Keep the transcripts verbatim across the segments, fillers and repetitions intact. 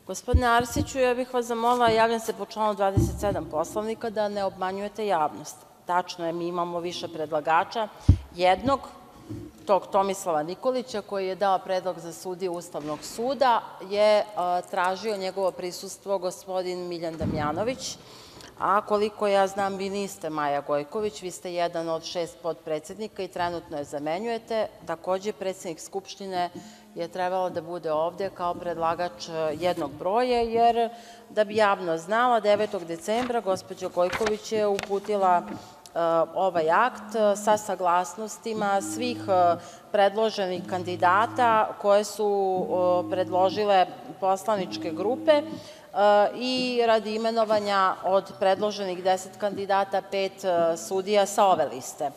Gospodine Arsiću, ja bih vas zamolila, javljam se po članu dvadeset sedam Poslovnika, da ne obmanjujete javnost. Tačno je, mi imamo više predlagača. Jednog, tog Tomislava Nikolića, koji je dao predlog za sudiju Ustavnog suda, je tražio njegovo prisustvo gospodin Miljan Damjanović, a koliko ja znam, vi niste Maja Gojković, vi ste jedan od šest potpredsednika i trenutno je zamenjujete. Takođe, predsednik Skupštine je trebalo da bude ovde kao predlagač jednog broja, jer da bi javnost znala, devetog decembra gospođa Gojković je uputila ovaj akt sa saglasnostima svih predloženih kandidata koje su predložile poslaničke grupe i radi imenovanja od predloženih deset kandidata pet sudija sa ove liste.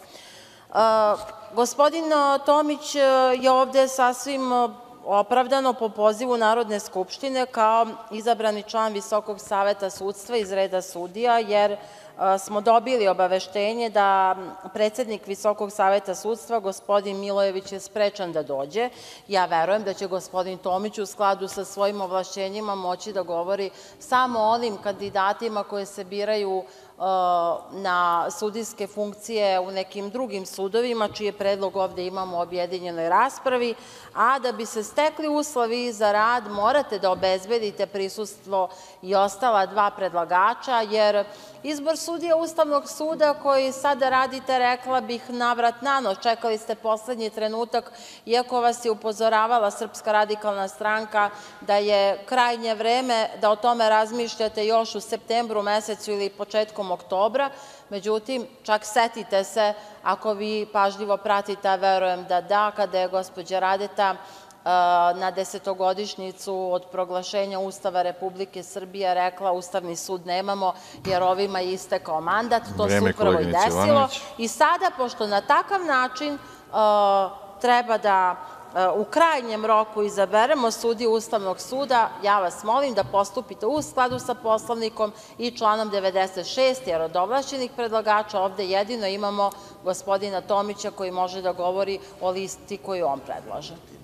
Gospodin Tomić je ovde sasvim opravdano po pozivu Narodne skupštine kao izabrani član Visokog saveta sudstva iz reda sudija, jer smo dobili obaveštenje da predsednik Visokog saveta sudstva, gospodin Milojević, je sprečen da dođe. Ja verujem da će gospodin Tomić u skladu sa svojim ovlašćenjima moći da govori samo o onim kandidatima koje se biraju na sudijske funkcije u nekim drugim sudovima, čiji predlog ovde imamo u objedinjenoj raspravi, a da bi se stekli uslovi za rad morate da obezbedite prisustvo i ostala dva predlagača, jer izbor sudija Ustavnog suda koji sada radite, rekla bih, navrat nanos, čekali ste poslednji trenutak, iako vas je upozoravala Srpska radikalna stranka da je krajnje vreme da o tome razmišljate još u septembru mesecu ili početkom oktobra. Međutim, čak setite se, ako vi pažljivo pratite, a verujem da da, kada je gospođa Radeta na desetogodišnjicu od proglašenja Ustava Republike Srbije rekla Ustavni sud nemamo jer ovima je istekao mandat. To se upravo i desilo. I sada, pošto na takav način treba da u krajnjem roku izaberemo sudiju Ustavnog suda, ja vas molim da postupite u skladu sa Poslovnikom i članom devedeset šest, jer od ovlašćenih predlagača ovde jedino imamo gospodina Tomića koji može da govori o listi koju on predlaže.